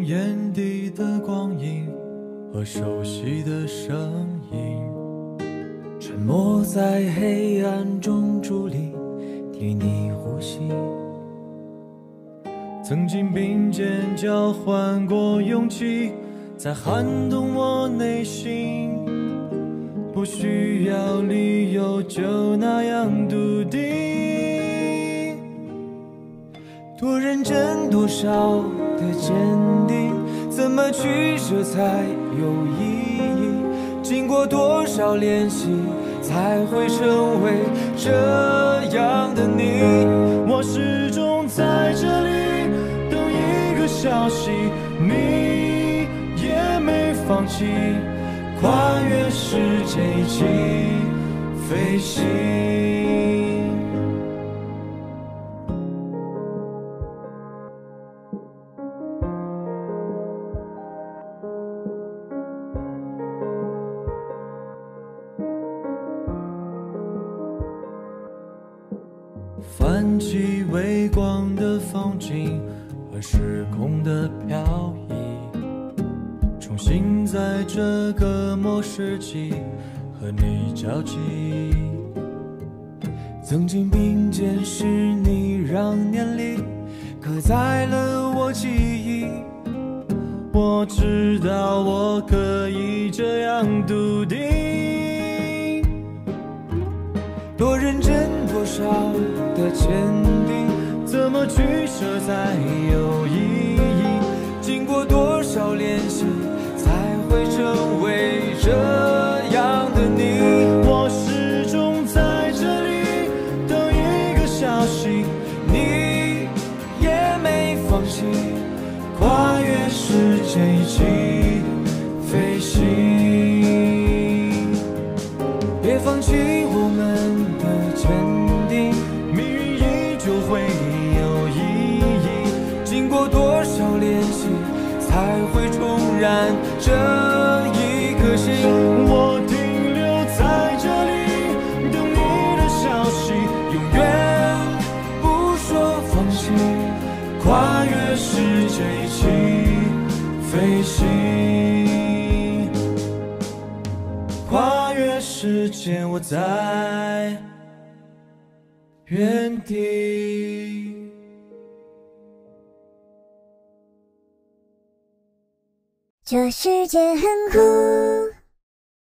眼底的光影和熟悉的声音，沉默在黑暗中伫立，替你呼吸。曾经并肩交换过勇气，在撼动我内心，不需要理由就那样笃定。多认真多少的坚定，怎么取舍才有意义？经过多少练习，才会成为这样的你？我始终在这里等一个消息，你也没放弃，跨越世界一起飞行。泛起微光的风景和时空的漂移，重新在这个末世纪和你交集。曾经并肩是你，让年历刻在了我记忆。我知道我可以这样笃定，多认真多少的坚定，怎么取舍才有意义？经过多少练习，才会成为这样的你？我始终在这里等一个消息，你也没放弃，跨越世界一起飞行。别放弃我们的坚定，命运依旧会有意义。经过多少练习，才会重燃这一颗心。我停留在这里等你的消息，永远不说放弃，跨越世界一起飞行。跨越时间，我在原地。 这世界很酷。